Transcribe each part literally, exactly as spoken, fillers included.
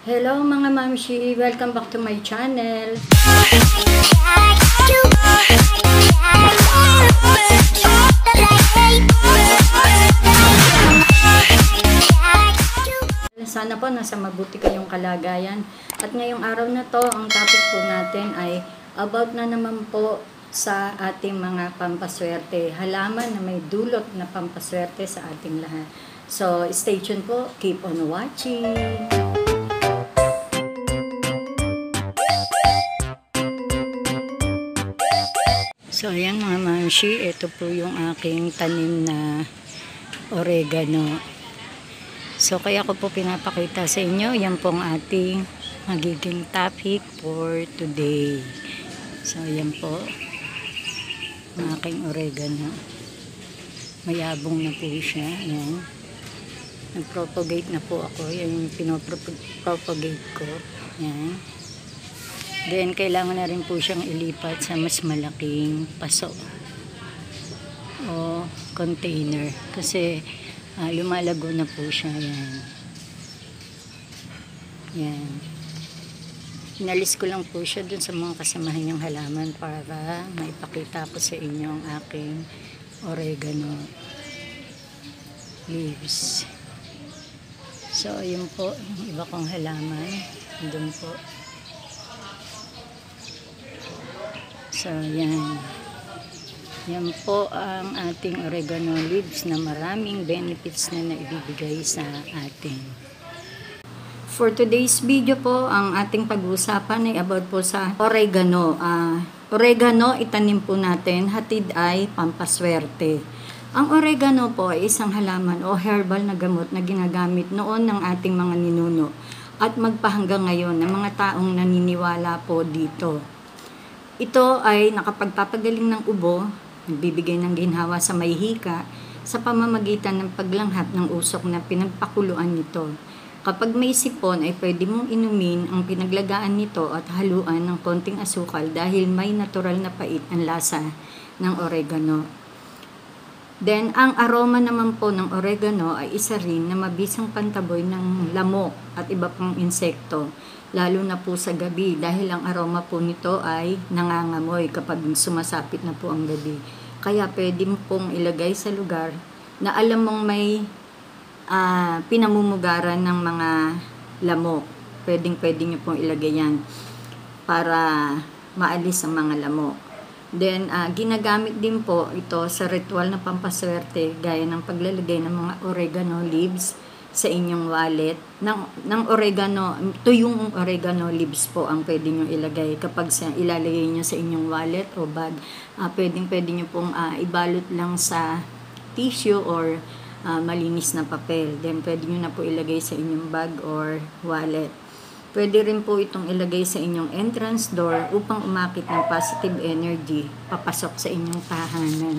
Hello mga mamshi! Welcome back to my channel. Sana po nasa mabuti kayong kalagayan. At ngayong araw na to, ang topic po natin ay about na naman po sa ating mga pampaswerte. Halaman na may dulot na pampaswerte sa ating lahat. So, stay tuned po. Keep on watching. So, ayan mga mamshi, ito po yung aking tanim na oregano. So, kaya ko po pinapakita sa inyo, yan po ang ating magiging topic for today. So, ayan po, ang aking oregano. Mayabong na po siya, ayan. Nag-propagate na po ako, yan yung pinopropagate ko, ayan. Then, kailangan na rin po siyang ilipat sa mas malaking paso o container. Kasi, uh, lumalago na po siya. Yan. Yan. Inalis ko lang po siya dun sa mga kasamahan niyang halaman para maipakita ko sa inyo ang aking oregano leaves. So, yun po, yung iba kong halaman. Doon po. So, yan. Yan po ang ating oregano leaves na maraming benefits na naibibigay sa atin. For today's video po, ang ating pag-uusapan ay about po sa oregano. Uh, oregano, itanim po natin, hatid ay pampaswerte. Ang oregano po ay isang halaman o herbal na gamot na ginagamit noon ng ating mga ninuno at magpahanggang ngayon ng mga taong naniniwala po dito. Ito ay nakapagpapagaling ng ubo, nagbibigay ng ginhawa sa may hika, sa pamamagitan ng paglanghap ng usok na pinagpakuluan nito. Kapag may sipon ay pwede mong inumin ang pinaglagaan nito at haluan ng konting asukal dahil may natural na pait ang lasa ng oregano. Then, ang aroma naman po ng oregano ay isa rin na mabisang pantaboy ng lamok at iba pang insekto, lalo na po sa gabi dahil ang aroma po nito ay nangangamoy kapag sumasapit na po ang gabi. Kaya pwede mo pong ilagay sa lugar na alam mong may uh, pinamumugaran ng mga lamok. Pwedeng pwede nyo pong ilagay yan para maalis ang mga lamok. Then, uh, ginagamit din po ito sa ritual na pampaswerte gaya ng paglalagay ng mga oregano leaves sa inyong wallet. Ng, ng oregano, tuyong oregano leaves po ang pwede nyo ilagay kapag sa, ilalagay nyo sa inyong wallet o bag. Uh, pwedeng pwede nyo pong uh, ibalot lang sa tissue or uh, malinis na papel. Then, pwede nyo na po ilagay sa inyong bag or wallet. Pwede rin po itong ilagay sa inyong entrance door upang umakit ng positive energy papasok sa inyong tahanan.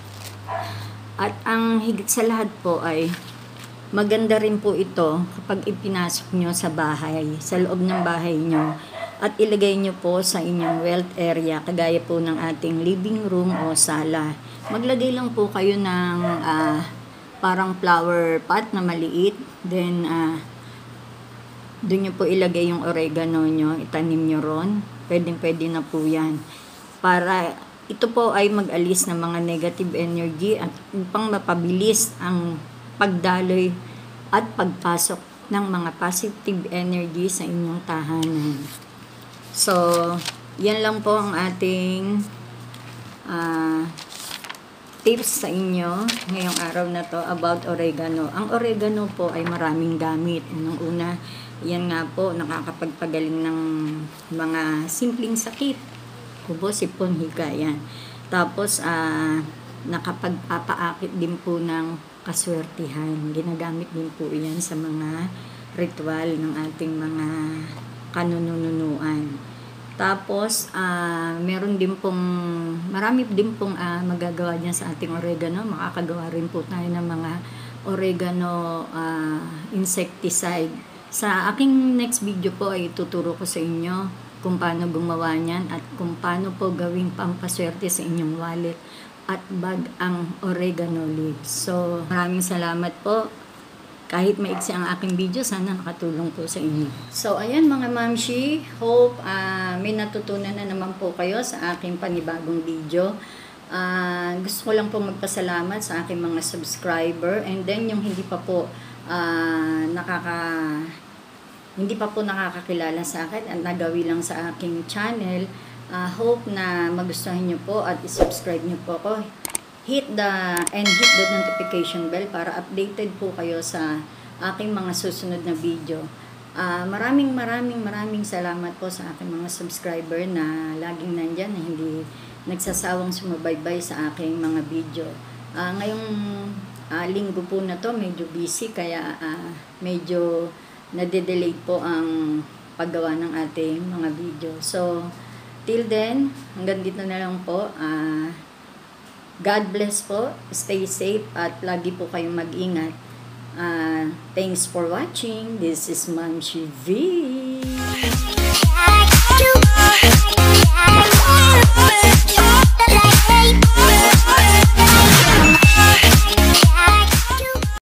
At ang higit sa lahat po ay maganda rin po ito kapag ipinasok nyo sa bahay, sa loob ng bahay nyo at ilagay nyo po sa inyong wealth area kagaya po ng ating living room o sala. Maglagay lang po kayo ng uh, parang flower pot na maliit, then uh, doon nyo po ilagay yung oregano nyo, itanim nyo ron. Pwedeng pwede na po yan. Para ito po ay mag-alis ng mga negative energy at upang mapabilis ang pagdaloy at pagpasok ng mga positive energy sa inyong tahanan. So, yan lang po ang ating uh, tips sa inyo ngayong araw na to about oregano. Ang oregano po ay maraming gamit. Unang una, yan nga po, nakakapagpagaling ng mga simpleng sakit. Kubo, sipon, higa, yan. Tapos, uh, nakapagpapaakit din po ng kaswertihan. Ginagamit din po yan sa mga ritual ng ating mga kanununuan. Tapos, uh, meron din pong, marami din pong uh, magagawa dyan sa ating oregano. Makakagawa rin po tayo ng mga oregano uh, insecticide. Sa aking next video po ay tuturo ko sa inyo kung paano gumawa niyan at kung paano po gawing pampaswerte sa inyong wallet at bag ang oregano leaves. So, maraming salamat po kahit maiksi ang aking video, sana nakatulong po sa inyo. So, ayan mga mamshi, hope uh, may natutunan na naman po kayo sa aking panibagong video. Uh, gusto ko lang po magpasalamat sa aking mga subscriber, and then yung hindi pa po uh, nakaka hindi pa po nakakakilala sa akin at nagawi lang sa aking channel. Uh, hope na magustuhan nyo po at isubscribe nyo po ako. Hit the and hit the notification bell para updated po kayo sa aking mga susunod na video. Uh, maraming maraming maraming salamat po sa aking mga subscriber na laging nandyan, na hindi nagsasawang sumabaybay sa aking mga video. Uh, ngayong uh, linggo po na to, medyo busy, kaya uh, medyo nade-delay po ang paggawa ng ating mga video. So, till then, hanggang dito na lang po. Uh, God bless po. Stay safe at lagi po kayong mag-ingat. Uh, thanks for watching. This is Ma'am Shi V.